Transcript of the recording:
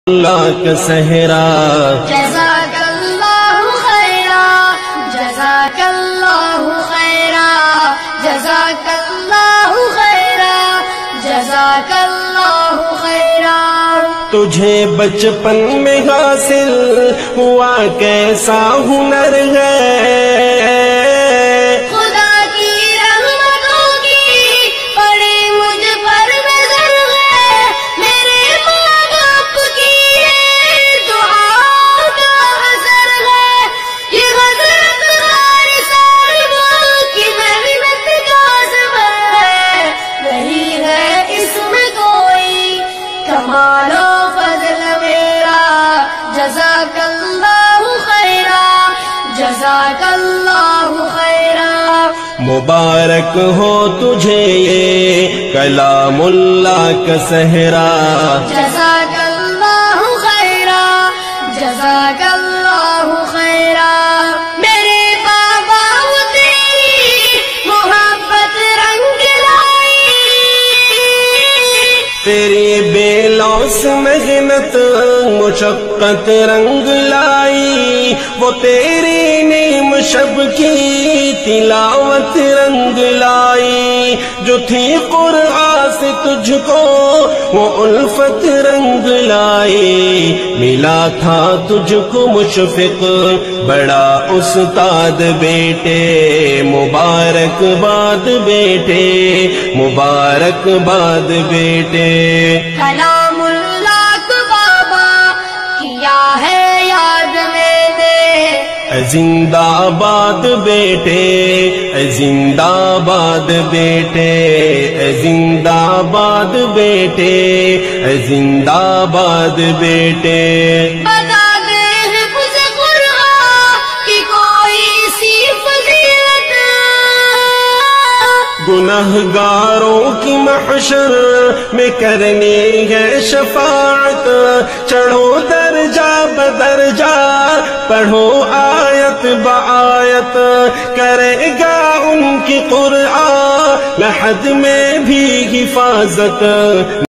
اللہ کا صحرا جزاک اللہ خیرا جزاک اللہ خیرا جزاک اللہ خیرا جزاک اللہ خیرا تجھے بچپن میں حاصل ہوا کیسا ہنر ہے جزاک اللہ خیرا جزاک اللہ خیرا مبارک ہو تجھے یہ کلام اللہ کا صحرا جزاک اللہ خیرا جزاک اللہ خیرا میرے بابا تیری محبت رنگ لائی تیری بے لوث محنت مشقت رنگ لائی وہ تیری نیم شب کی تلاوت رنگ لائی جو تھی قرآن سے تجھ کو وہ الفت رنگ لائی ملا تھا تجھ کو مشفق بڑا استاد بیٹے مبارک باد بیٹے مبارک باد بیٹے کلام اللہ کو بابا کیا ہے یاد میں نے زندہ باد بیٹے زندہ باد بیٹے زندہ باد بیٹے زندہ باد بیٹے بتا دے حفظ قرآن کی کوئی سی فضیلت گنہگاروں کی محشر میں کرنی ہے شفاعت چڑھو درجہ بدرجہ پڑھو آیت بآیت کرے گا ان کی قرآن لحد میں بھی حفاظت